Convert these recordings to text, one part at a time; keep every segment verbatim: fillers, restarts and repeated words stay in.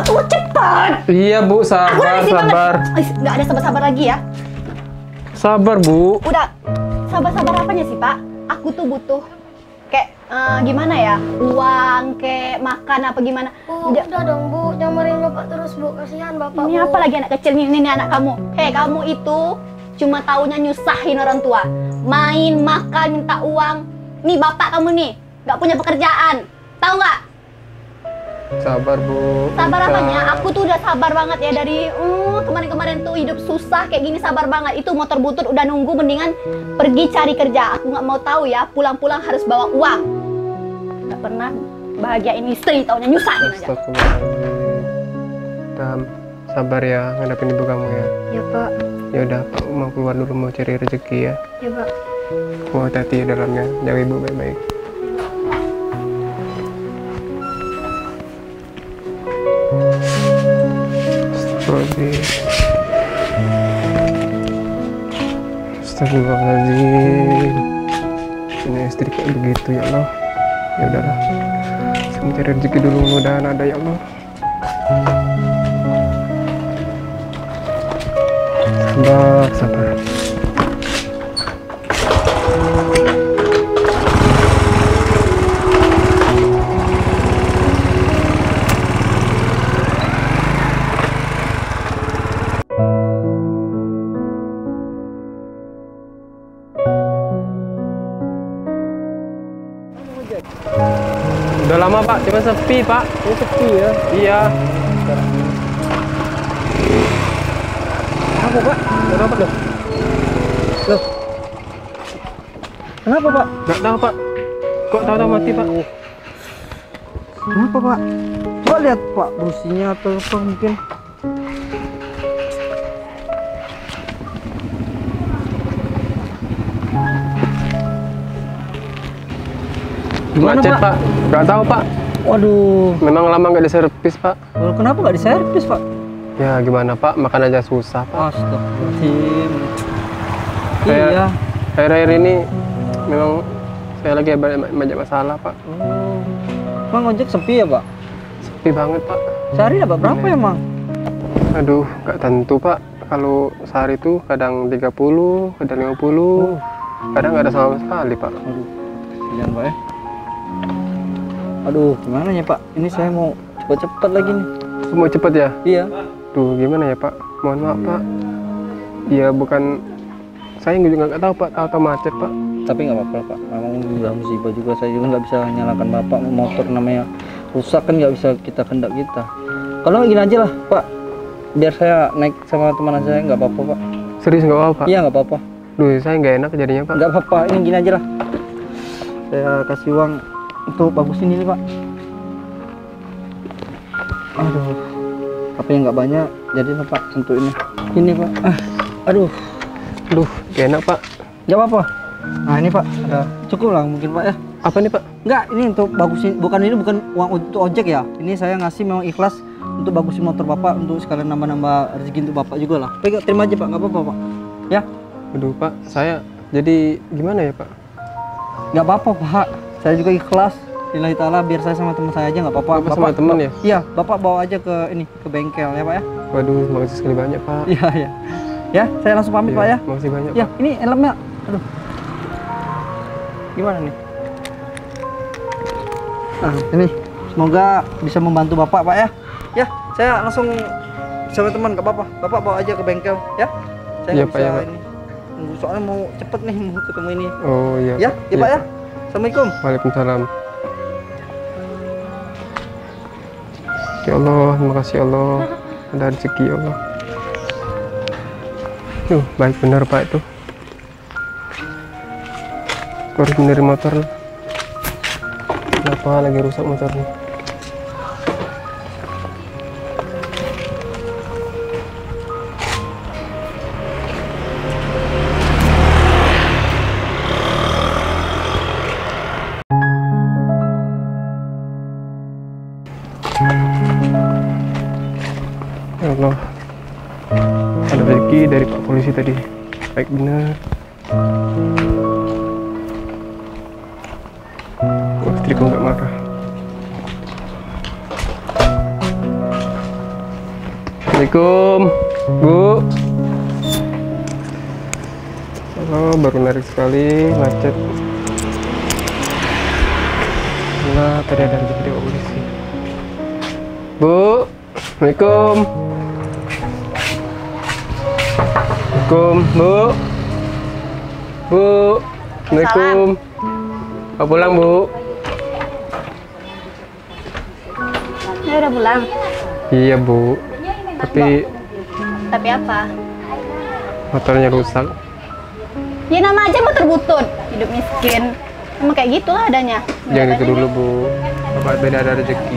tuh cepat. Iya Bu, sabar, sabar. Nggak ada sabar-sabar lagi ya. Sabar Bu. Udah, sabar-sabar apanya sih Pak? Aku tuh butuh kayak uh, gimana ya, uang, kayak makan apa gimana. Bu, udah, udah dong Bu, jangan marahin Bapak terus Bu, kasihan Bapak. Ini Bu. apa lagi anak kecil ini, ini anak kamu. Hei, kamu itu cuma taunya nyusahin orang tua. Main, makan, minta uang. Nih bapak kamu nih, nggak punya pekerjaan. Tahu nggak? Sabar Bu. Sabar Kita... apanya? Aku tuh udah sabar banget ya dari uh, kemarin-kemarin tuh hidup susah kayak gini, sabar banget. Itu motor butut udah nunggu, mendingan pergi cari kerja. Aku nggak mau tahu ya, pulang-pulang harus bawa uang. Nggak pernah bahagiain istri, taunya nyusahin aja. Dam, sabar ya ngadepin ibu kamu ya. Ya Pak. Ya udah, Pak mau keluar dulu mau cari rezeki ya. Ya Pak. Mau hati-hati ya dalamnya, jaga ibu baik-baik. Astagfirullahaladzim. Ini istri kayak begitu ya Allah. Ya udahlah, saya mencari rezeki dulu, mudah-mudahan ada ya Allah. Sabar, sabar. Udah lama Pak, cuma sepi Pak. Oh, sepi ya? Iya. Apa Pak? Kenapa loh? Loh? Kenapa Pak? Gak tahu Pak. Kok tahu-tahu mati Pak? Kenapa Pak? Coba lihat Pak, businya atau apa mungkin. Gimana, Macet Pak? Gak tahu Pak. Waduh. Memang lama nggak diservis Pak. Loh, kenapa nggak diservis Pak? Ya gimana Pak, makan aja susah Pak. Astagfirullahaladzim. Saya, Iya. akhir-akhir ini memang saya lagi banyak, banyak masalah Pak. Oh. Emang ojek sepi ya Pak? Sepi banget Pak. Sehari dapat berapa Iya. emang? Aduh, nggak tentu Pak. Kalau sehari itu kadang tiga puluh, kadang lima puluh, kadang nggak ada sama sekali Pak. Aduh, kasihan Pak ya. Aduh, gimana ya Pak? Ini saya mau cepet-cepet lagi nih. Semua cepet ya? Iya. Duh, gimana ya Pak? Mohon maaf Pak. Iya bukan, saya juga nggak tahu Pak, tahu-tahu macet Pak. Tapi nggak apa-apa Pak. Memang udah musibah juga. Saya juga nggak bisa nyalakan Bapak. Motor namanya rusak kan nggak bisa kita kendak kita. Kalau gini aja lah Pak. Biar saya naik sama teman saya, nggak apa-apa Pak. Serius nggak apa-apa Pak? Iya nggak apa-apa. Duh, saya nggak enak jadinya Pak. Nggak apa-apa. Ini gini aja lah. Saya kasih uang untuk bagusin ini Pak. Aduh, tapi nggak banyak, jadi Pak untuk ini. Ini Pak. Ah, aduh, Duh, nggak enak Pak. nggak apa-apa. Nah ini Pak, ada cukup lah mungkin Pak ya. Apa nih Pak? Nggak, ini untuk bagusin, bukan ini bukan uang untuk ojek ya. Ini saya ngasih memang ikhlas untuk bagusin motor Bapak, untuk sekalian nambah-nambah rezeki untuk Bapak juga lah. Pegang, terima aja Pak, nggak apa-apa Pak. Ya? Aduh Pak, saya jadi gimana ya Pak? Nggak apa-apa Pak. Saya juga ikhlas. Lillahi ta'ala, biar saya sama teman saya aja nggak apa-apa. Bapak sama teman ya? Iya, Bapak bawa aja ke ini, ke bengkel ya Pak ya. Waduh, terima kasih sekali banyak Pak. Iya, iya. Ya, saya langsung pamit Iya, Pak ya. Makasih banyak Ya, Pak. ini helmnya. Aduh. Gimana nih? Nah, ini semoga bisa membantu Bapak Pak ya. Ya, saya langsung sama teman nggak apa-apa. Bapak bawa aja ke bengkel ya. Saya Iya, nggak Pak, bisa ya, Pak. ini. Nunggu, soalnya mau cepet nih mau ketemu ini. Oh iya. Ya, ya Pak ya. Assalamualaikum. Waalaikumsalam. Ya Allah, terima kasih ya Allah. Ada rezeki ya Allah. Tuh, baik benar Pak itu. Aku harus benerin motor. Kenapa lagi rusak motornya? Ya Allah, ada rezeki dari Pak Polisi tadi. Baik benar. Oh, istriku nggak marah. Assalamualaikum, Bu. Oh, baru narik sekali, macet. Nah, tadi ada rezeki di polisi. Bu, Assalamualaikum. Assalamualaikum, Bu. Bu, Assalamualaikum. Mau pulang, Bu? Ya udah pulang. Iya, Bu. Tapi Tapi apa? motornya rusak. Ya nama aja motor butut, hidup miskin. Emang kayak gitulah adanya. Jangan gitu dulu, Bu. Bapak beda ada rezeki.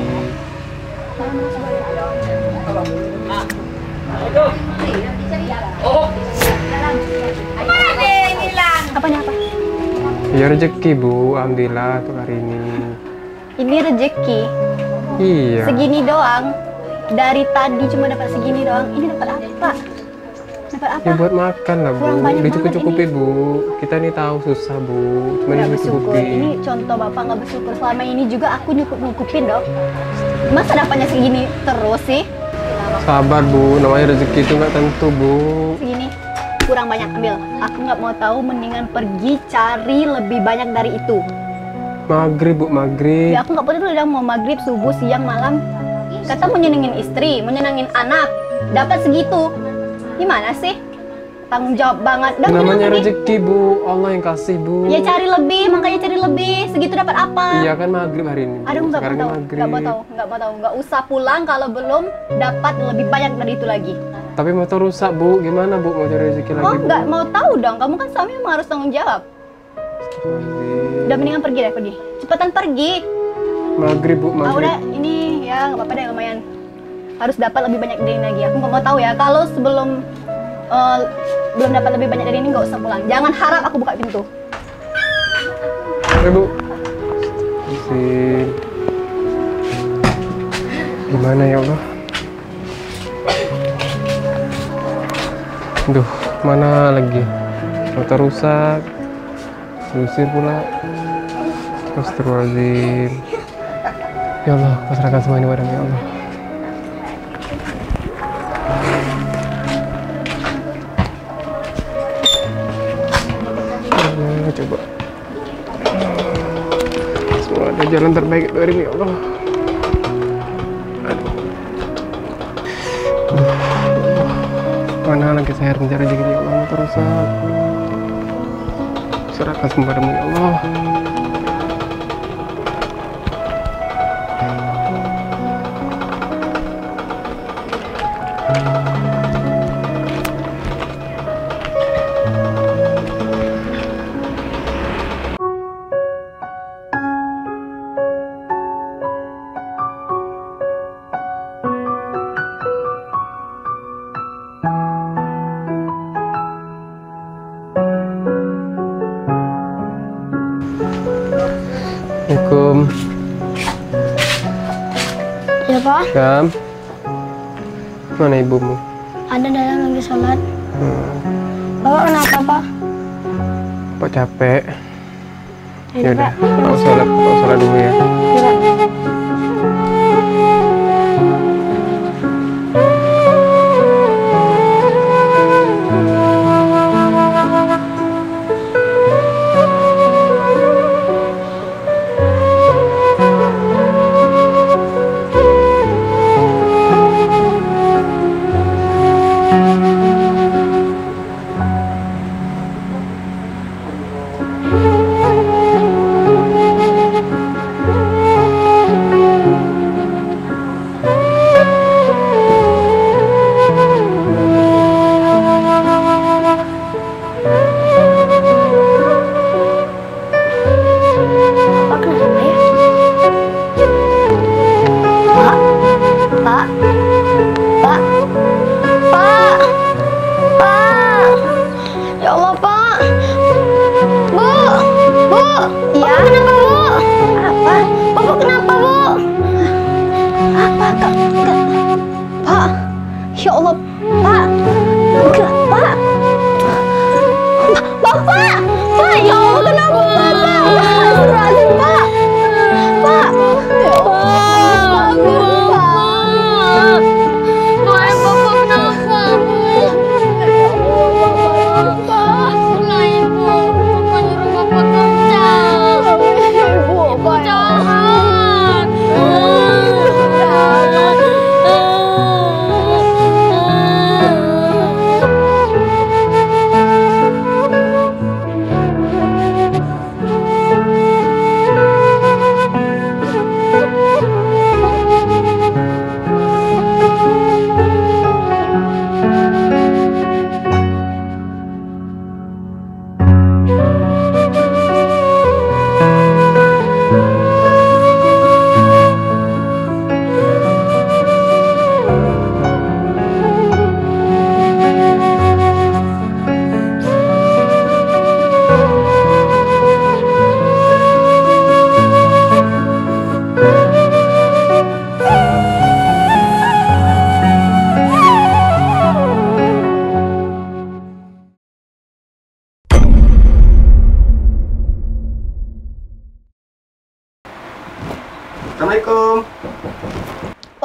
Apanya apa? Ya rezeki, Bu. Alhamdulillah untuk hari ini. Ini rezeki. Iya. Segini doang. Dari tadi cuma dapat segini doang. Ini dapat apa? Dapat apa? Ya buat makan lah, Bu. Kurang banyak Dicukup-cukupi, banget Bu. Kita nih tahu susah, Bu. Cuma Nggak bersyukur. dicukupi. Ini contoh bapak nggak bersyukur. Selama ini juga aku nyukup nyukupin dong. Masa dapatnya segini terus sih? Sabar, Bu. Namanya rezeki itu nggak tentu, Bu. Segini kurang banyak ambil. Aku nggak mau tahu. Mendingan pergi cari lebih banyak dari itu. Maghrib, Bu. Maghrib. Ya aku nggak peduli udah mau maghrib, subuh, siang, malam. Kata mau nyenengin istri, mau nyenengin anak. Dapat segitu. Gimana sih? Tanggung jawab banget. Udah, Namanya mendingan pergi. rezeki, Bu. Allah yang kasih, Bu. Ya cari lebih, makanya cari lebih. Segitu dapat apa? Iya kan maghrib hari ini, Bu. Aduh, nggak mau Sekarang tahu, maghrib. nggak mau tahu, nggak mau tahu, nggak usah pulang kalau belum dapat lebih banyak dari itu lagi. Tapi motor rusak, Bu. Gimana, Bu? Mau cari rezeki lagi, Oh, Bu? nggak mau tahu dong. Kamu kan suami memang harus tanggung jawab. Udah mendingan pergi deh, pergi. Cepetan pergi. Maghrib, Bu. Ah, Maghrib. udah, ini ya nggak apa-apa deh, lumayan. Harus dapat lebih banyak dari ini lagi. Aku nggak mau tahu ya. Kalau sebelum eh, belum dapat lebih banyak dari ini nggak usah pulang. Jangan harap aku buka pintu. Oke, Bu. Mesin. Gimana ya Allah? Duh, mana lagi? Motor rusak. Usir pula. Astagfirullahaladzim. Ya Allah, pasrahkan semua ini padamu, ya Allah. Ya, coba. Semua ada jalan terbaik dari ini, ya Allah. Aduh. Aduh. Mana lagi saya harus mencari rezeki, ya Allah, motor rusak. Serahkan semua padamu, ya Allah. Assalamualaikum. Ya Pak, Kam. Mana ibumu? ada dalam lagi sholat. Hmm, Bapak kenapa Pak? Pak capek. Ini Ya udah, Pak. Pak sholat, Pak sholat dulu ya. Ya, Pak.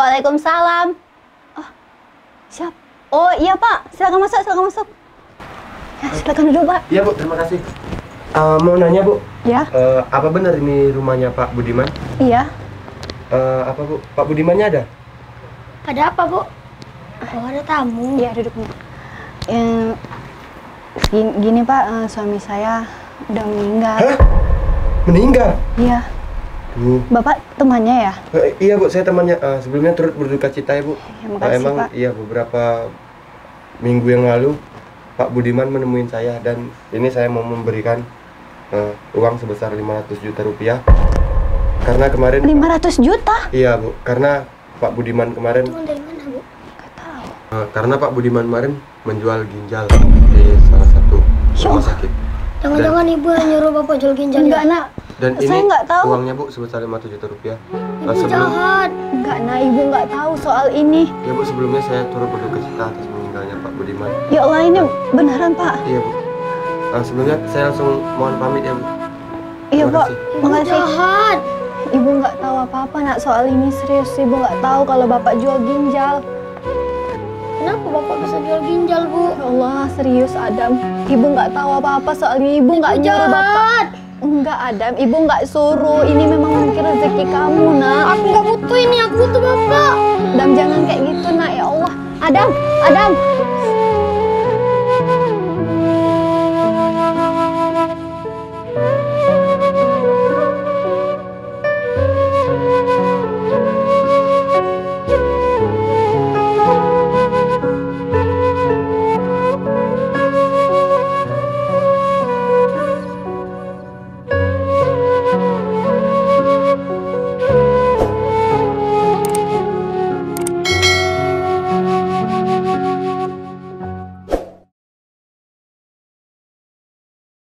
Waalaikumsalam. Oh, siap. Oh iya Pak, silakan masuk, silakan masuk. Ya, silakan duduk Pak. Iya Bu, terima kasih. Uh, mau nanya Bu, Ya, uh, apa benar ini rumahnya Pak Budiman? iya. Uh, apa Bu, Pak Budimannya ada? Ada apa, Bu? Oh, ada tamu. Iya, duduk. Eh, gini, gini Pak, eh, suami saya udah meninggal. Hah? Meninggal? Iya. Bu. Bapak temannya ya? Uh, iya Bu, saya temannya. Uh, sebelumnya turut berduka cita ya Bu. Ya, Uh, makasih emang Pak. iya beberapa minggu yang lalu Pak Budiman menemuin saya dan ini saya mau memberikan uh, uang sebesar lima ratus juta rupiah. Karena kemarin lima ratus juta? Iya Bu, karena Pak Budiman kemarin Itu dari mana, Bu? Gak tahu. uh, karena Pak Budiman kemarin menjual ginjal di salah satu rumah sakit. Jangan-jangan Ibu yang nyuruh Bapak jual ginjal Enggak, ya? Nak. Dan Saya ini nggak tahu. uangnya Bu sebesar lima ratus juta rupiah. Ibu Uh, sebelum jahat. Enggak, Nak. Ibu nggak tahu soal ini. ya Bu, sebelumnya saya turut berduka cita atas meninggalnya Pak Budiman. Ya Allah, ini beneran Pak. Iya Bu. Uh, sebelumnya saya langsung mohon pamit ya Bu. Iya Terima Pak, kasih. Ibu makasih. jahat. Ibu nggak tahu apa-apa Nak soal ini, serius. Ibu nggak tahu kalau Bapak jual ginjal. Kenapa Bapak bisa jual ginjal, Bu? Ya Allah, serius Adam. Ibu nggak tahu apa-apa soal ini. Ibu nggak Ibu nyuruh Bapak. jahat. Enggak Adam, Ibu nggak suruh. Ini memang mungkin rezeki kamu Nak. Aku nggak butuh ini, aku butuh Bapak. Adam jangan kayak gitu Nak, ya Allah. Adam, Adam.